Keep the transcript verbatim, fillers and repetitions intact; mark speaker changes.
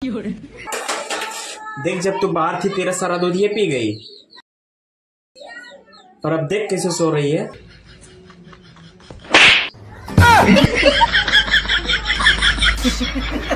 Speaker 1: देख, जब तू बाहर थी तेरा सारा दूध ये पी गई, और अब देख कैसे सो रही है।